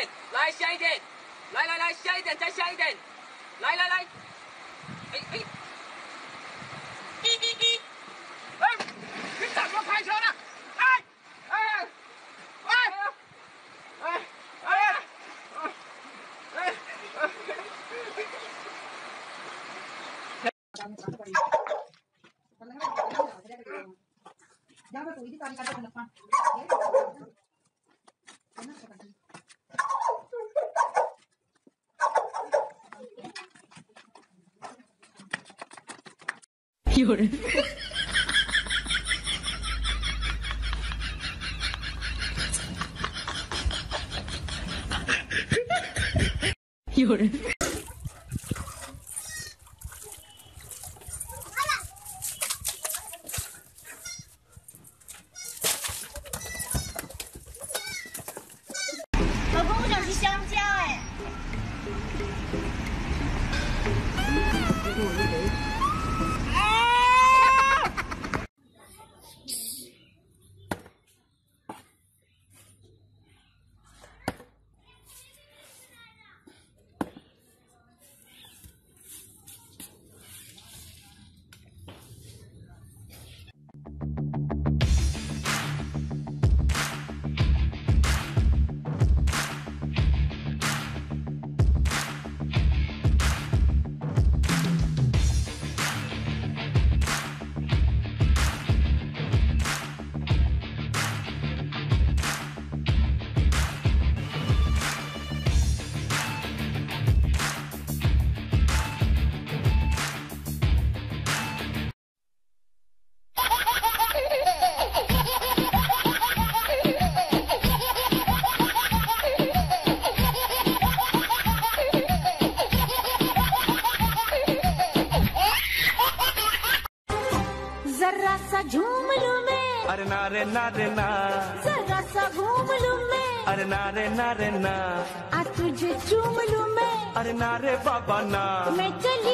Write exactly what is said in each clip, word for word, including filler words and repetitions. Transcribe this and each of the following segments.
点，来下一点，来来来下一点，再下一点，来来来，哎哎，滴滴滴，哎，你怎么开车呢？哎哎哎哎哎哎哎！ 有人。有人。 老公，我想吃香蕉哎。 जरा सा झूम लूं मैं, अरे ना रे ना रे ना, जरा सा घूम लूं मैं, अरे ना रे ना रे ना, आ तुझे चूम लूं मैं, अरे ना रे बाबा ना, मैं चली।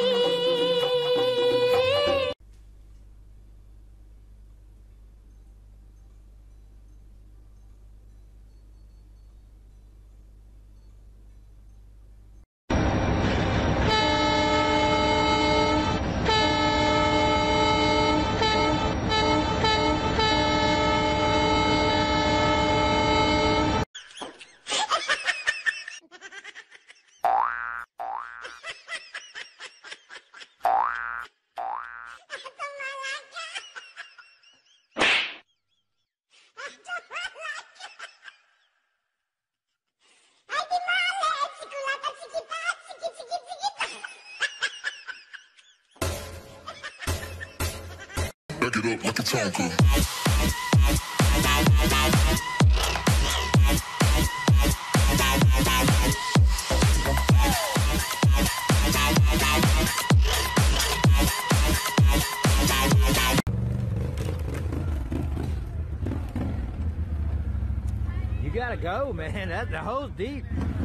Back it up like a Tonka. You gotta go, man. That the hole's deep.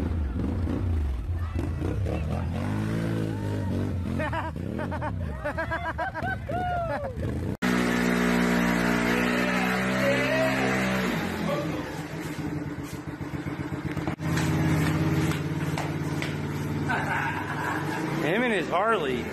Him and his Harley.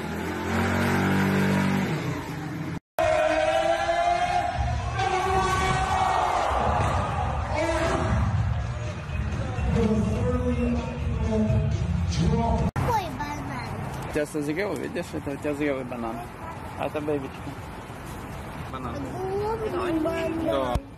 Сейчас зазрел, видишь, это у тебя зрелый банан. А это бэбичка. Банан. Да.